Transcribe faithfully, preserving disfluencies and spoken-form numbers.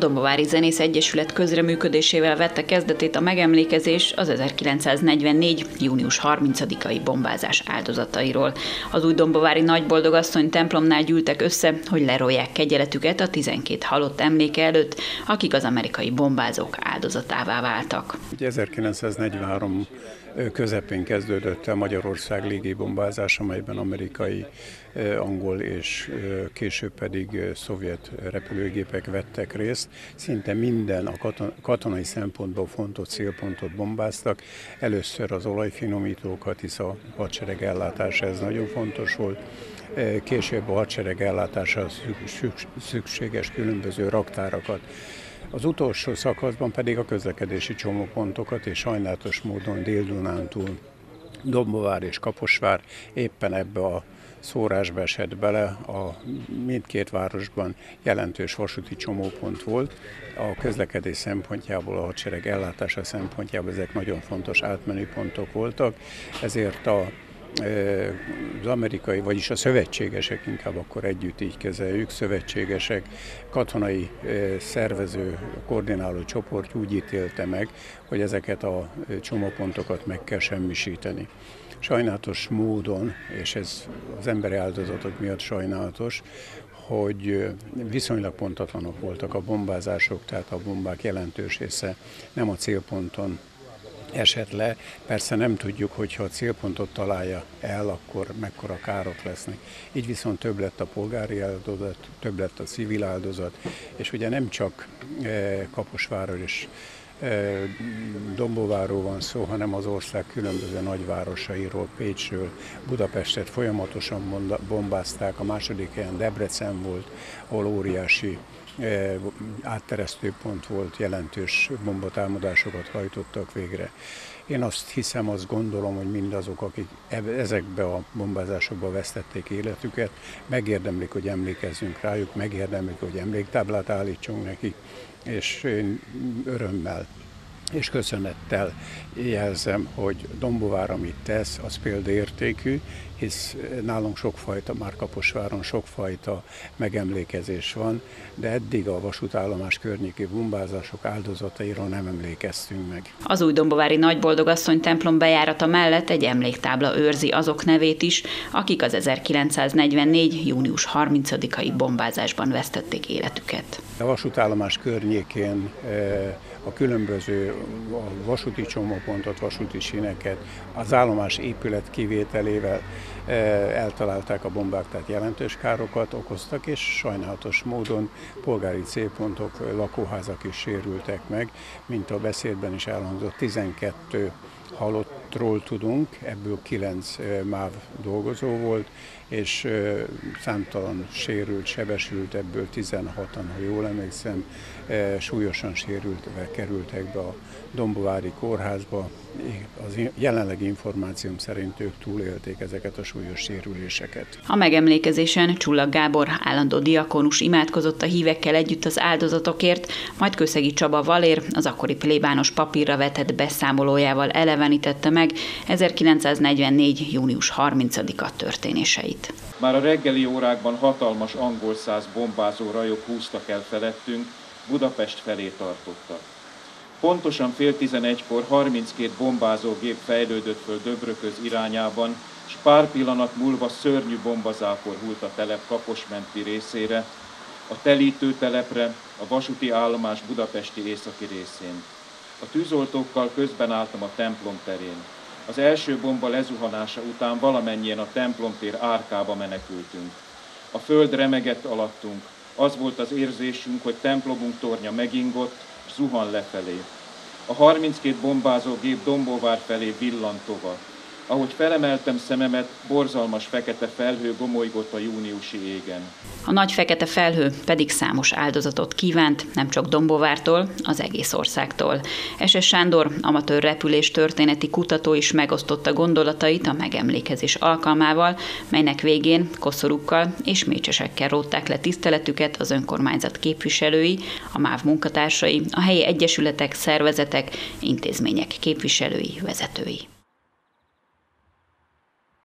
Dombovári Zenész Egyesület közreműködésével vette kezdetét a megemlékezés az ezerkilencszáznegyvennégy. június harmincadikai bombázás áldozatairól. Az új dombovári Nagyboldogasszony templomnál gyűltek össze, hogy lerolják kegyeletüket a tizenkét halott emléke előtt, akik az amerikai bombázók áldozatává váltak. ezerkilencszáznegyvenhárom közepén kezdődött a Magyarország légibombázás, amelyben amerikai, angol és később pedig szovjet repülőgépek vettek részt. Szinte minden a katonai szempontból fontos célpontot bombáztak. Először az olajfinomítókat, hisz a hadsereg ellátása ez nagyon fontos volt. Később a hadsereg ellátása szükséges különböző raktárakat. Az utolsó szakaszban pedig a közlekedési csomópontokat, és sajnálatos módon Dél-Dunántúl, Dombovár és Kaposvár éppen ebbe a szórásba esett bele. A mindkét városban jelentős vasúti csomópont volt. A közlekedés szempontjából, a hadsereg ellátása szempontjából ezek nagyon fontos átmenőpontok voltak, ezért a az amerikai, vagyis a szövetségesek, inkább akkor együtt így kezeljük, szövetségesek, katonai szervező, koordináló csoport úgy ítélte meg, hogy ezeket a csomópontokat meg kell semmisíteni. Sajnálatos módon, és ez az emberi áldozatok miatt sajnálatos, hogy viszonylag pontatlanok voltak a bombázások, tehát a bombák jelentős része nem a célponton esett le. Persze nem tudjuk, hogy ha a célpontot találja el, akkor mekkora károk lesznek. Így viszont több lett a polgári áldozat, több lett a civil áldozat, és ugye nem csak Kaposvárról és Dombóvárról van szó, hanem az ország különböző nagyvárosairól, Pécsről, Budapestet folyamatosan bombázták. A második helyen Debrecen volt, ahol óriási átteresztő pont volt, jelentős bombatámadásokat hajtottak végre. Én azt hiszem, azt gondolom, hogy mindazok, akik ezekbe a bombázásokba vesztették életüket, megérdemlik, hogy emlékezzünk rájuk, megérdemlik, hogy emléktáblát állítsunk neki, és én örömmel és köszönettel jelzem, hogy Dombovár, amit tesz, az példaértékű, hisz nálunk sokfajta, már Kaposváron sokfajta megemlékezés van, de eddig a vasútállomás környéki bombázások áldozatairól nem emlékeztünk meg. Az új dombovári Nagyboldogasszony templom bejárata mellett egy emléktábla őrzi azok nevét is, akik az ezerkilencszáznegyvennégy. június harmincadikai bombázásban vesztették életüket. A vasútállomás környékén a különböző a vasúti csomópontot, vasúti síneket, az állomás épület kivételével eltalálták a bombák, tehát jelentős károkat okoztak, és sajnálatos módon polgári célpontok, lakóházak is sérültek meg, mint a beszédben is elhangzott, tizenkét halottról tudunk, ebből kilenc MÁV dolgozó volt, és számtalan sérült, sebesült, ebből tizenhatan, ha jól emlékszem, súlyosan sérültek, kerültek be a Dombovári kórházba. Az jelenlegi információm szerint ők túlélték ezeket a súlyos sérüléseket. A megemlékezésen Csullag Gábor állandó diakonus imádkozott a hívekkel együtt az áldozatokért, majd Kőszegi Csaba Valér az akkori plébános papírra vetett beszámolójával elevenítette meg ezerkilencszáznegyvennégy. június harmincadika történéseit. Már a reggeli órákban hatalmas angol száz bombázó rajok húztak el felettünk, Budapest felé tartottak. Pontosan fél tizenegykor harminckét bombázógép fejlődött föl Döbrököz irányában, s pár pillanat múlva szörnyű bombazápor hult a telep Kaposmenti részére, a telítőtelepre, a vasúti állomás budapesti északi részén. A tűzoltókkal közben álltam a templom terén. Az első bomba lezuhanása után valamennyien a templomtér árkába menekültünk. A föld remegett alattunk, az volt az érzésünk, hogy templomunk tornya megingott, és zuhan lefelé. A harminckét bombázógép Dombóvár felé villant tova. Ahogy felemeltem szememet, borzalmas fekete felhő gomolygott a júniusi égen. A nagy fekete felhő pedig számos áldozatot kívánt, nem csak Dombóvártól, az egész országtól. es es Sándor, amatőr repülés történeti kutató is megosztotta gondolatait a megemlékezés alkalmával, melynek végén koszorúkkal és mécsesekkel rótták le tiszteletüket az önkormányzat képviselői, a MÁV munkatársai, a helyi egyesületek, szervezetek, intézmények képviselői, vezetői.